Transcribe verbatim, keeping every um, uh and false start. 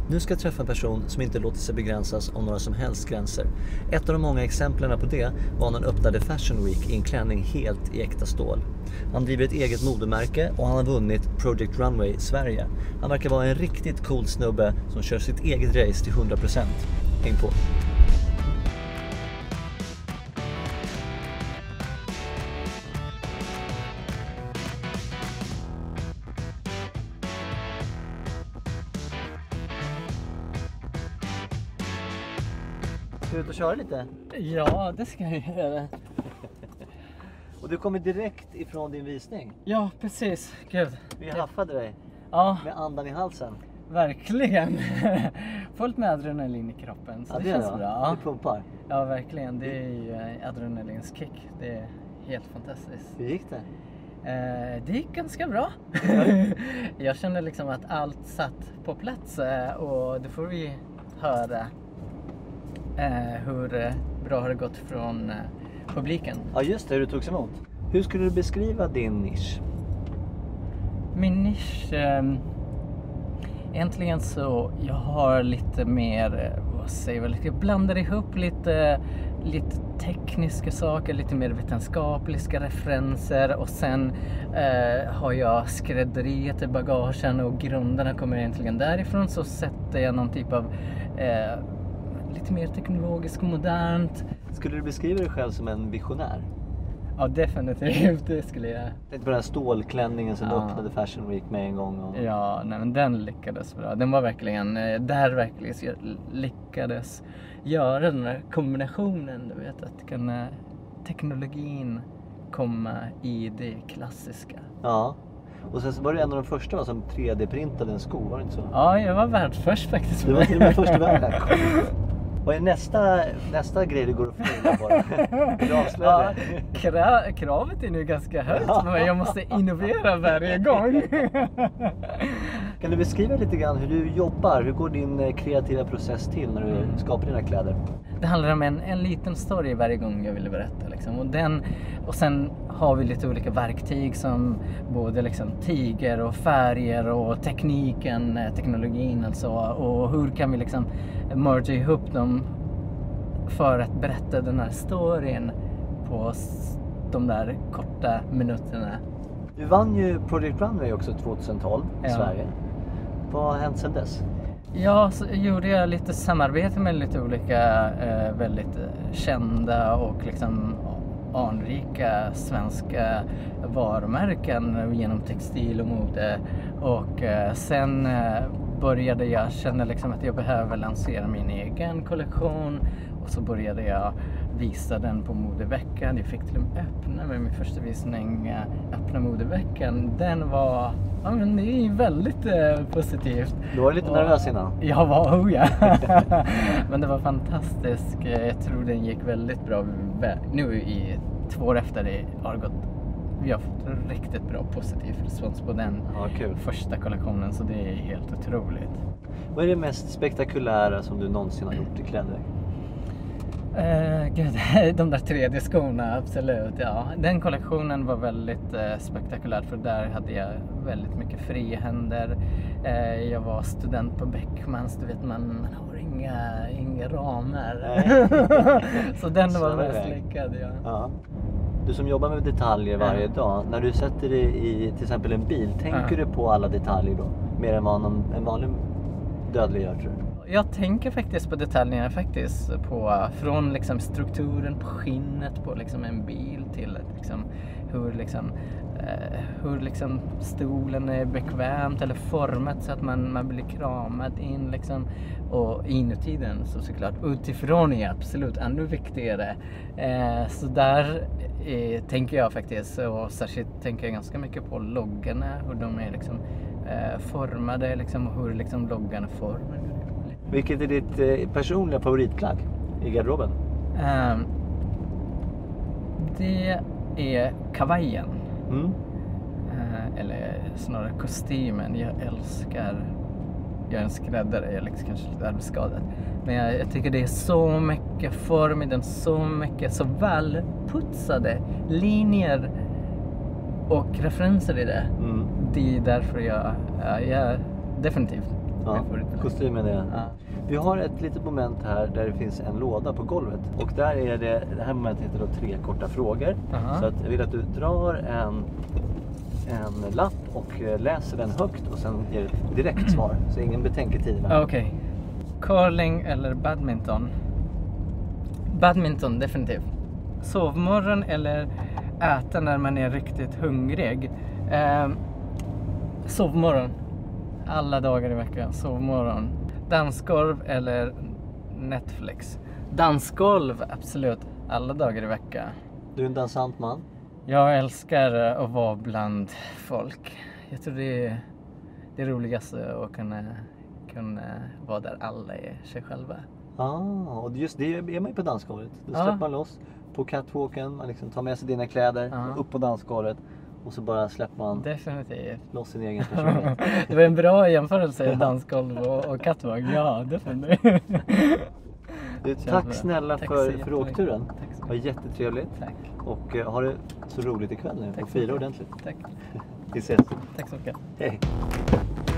Nu ska jag träffa en person som inte låter sig begränsas av några som helst gränser. Ett av de många exemplen på det var när han öppnade Fashion Week i en klänning helt i äkta stål. Han driver ett eget modemärke och han har vunnit Project Runway Sverige. Han verkar vara en riktigt cool snubbe som kör sitt eget race till hundra procent. Häng på! Ska du ut och köra lite? Ja, det ska jag göra. Och du kommer direkt ifrån din visning? Ja, precis. Gud. Vi haffade dig. Ja. Med andan i halsen. Verkligen. Fullt med adrenalin i kroppen. Så ja, det, det känns då. bra. Det pumpar. Ja, verkligen. Det är ju adrenalinskick. Det är helt fantastiskt. Hur gick det? Eh, det gick ganska bra. Jag kände liksom att allt satt på plats. Och det får vi höra. Eh, hur bra har det gått från eh, publiken? Ja just det, hur du togs emot. Hur skulle du beskriva din nisch? Min nisch... Eh, egentligen så jag har lite mer, vad säger jag, jag blandar ihop lite, lite tekniska saker, lite mer vetenskapliga referenser och sen eh, har jag skrädderiet i bagagen och grunderna kommer egentligen därifrån, så sätter jag någon typ av eh, lite mer teknologiskt modernt. Skulle du beskriva dig själv som en visionär? Ja, definitivt, det skulle jag. Tänkte på den här stålklänningen som ja. du öppnade Fashion Week med en gång. Och... Ja, nej, men den lyckades bra. Den var verkligen, där verkligen lyckades göra den här kombinationen. Du vet, att kunna teknologin komma i det klassiska. Ja. Och sen så var det en av de första va, som tre D-printade en sko, var det inte så? Ja, jag var världsförst faktiskt. Du var till och med först i världen. Vad är nästa, nästa grej du går och frågar på? Ja, kra- kravet är nu ganska högt, men jag måste innovera varje gång. Kan du beskriva lite grann hur du jobbar? Hur går din kreativa process till när du skapar dina kläder? Det handlar om en, en liten story varje gång jag vill berätta. Liksom. Och, den, och sen har vi lite olika verktyg som både liksom tiger och färger och tekniken, teknologin alltså. Och hur kan vi liksom merge ihop dem för att berätta den här storyn på de där korta minuterna. Du vann ju Project Runway också tjugohundratolv i ja. Sverige. Vad har hänt sedan dess? Ja, så gjorde jag lite samarbete med lite olika eh, väldigt kända och liksom anrika svenska varumärken genom textil och mode. Och eh, sen eh, började jag känna liksom att jag behöver lansera min egen kollektion. Och så började jag visa den på modeveckan. Jag fick till och med öppna med min första visning, öppna modeveckan. Den var, ja men det är väldigt eh, positivt. Du var lite och, nervös innan? Jag var, oh ja. Men det var fantastiskt. Jag tror den gick väldigt bra. Nu i två år efter det har gått. Vi har fått riktigt bra positiv respons på den ja, kul. första kollektionen, så det är helt otroligt. Vad är det mest spektakulära som du någonsin har gjort i kläder? Uh, gud, de där tredje skorna, absolut. Ja. Den kollektionen var väldigt uh, spektakulär, för där hade jag väldigt mycket fria händer. Uh, jag var student på Beckmans, du vet man, man har inga, inga ramar. Så den så var väldigt lyckad. Ja. Ja. Du som jobbar med detaljer varje ja. dag, när du sätter dig i till exempel en bil, tänker ja. du på alla detaljer då? Mer än vad någon, en vanlig dödlig gör, tror du? Jag tänker faktiskt på detaljerna faktiskt, på från liksom strukturen på skinnet på liksom en bil till liksom hur liksom eh, hur liksom stolen är bekvämt eller format så att man man blir kramad in liksom, och inuti den så såklart utifrån är absolut ännu viktigare. Eh, så där eh, tänker jag faktiskt, och särskilt tänker jag ganska mycket på loggorna, hur de är liksom eh, formade liksom, och hur liksom loggan är formad. Vilket är ditt eh, personliga favoritplagg i garderoben? Um, det är kavajen. Mm. Uh, eller snarare kostymen. Jag älskar... Jag är en skräddare, jag är liksom kanske lite arbetsskadad. Men jag, jag tycker det är så mycket form i den, så mycket, så välputsade linjer och referenser i det. Mm. Det är därför jag, uh, jag definitivt Ja, Min favoritbelägg. kostymen är... Ja. Vi har ett litet moment här där det finns en låda på golvet. Och där är det, det här momentet heter då tre korta frågor. Aha. Så att jag vill att du drar en, en lapp och läser den högt och sen ger ett direkt svar. Så ingen betänketid. Okej. Okay. Curling eller badminton? Badminton, definitivt. Sovmorgon eller äta när man är riktigt hungrig? Eh, sovmorgon. Alla dagar i veckan. Sovmorgon. Dansgolv eller Netflix? Dansgolv, absolut. Alla dagar i veckan. Du är en dansant man. Jag älskar att vara bland folk. Jag tror det är det roligaste att kunna, kunna vara där alla är sig själva. Ja, ah, och just det är man ju på dansgolvet. Då Ja. släpper man loss på catwalken, man liksom tar med sig dina kläder, Ja. upp på dansgolvet och så bara släpper man Definitivt. loss sin egen person. Det var en bra jämförelse, dansgolv och, och catwalk. Ja, definitivt. Du, tack snälla Tack för, så för åkturen. Tack så Det var jättetrevligt. Tack. Och uh, ha det så roligt ikväll nu. Tack Och så fira mycket. ordentligt. Tack. Vi ses. Tack så mycket. Hej.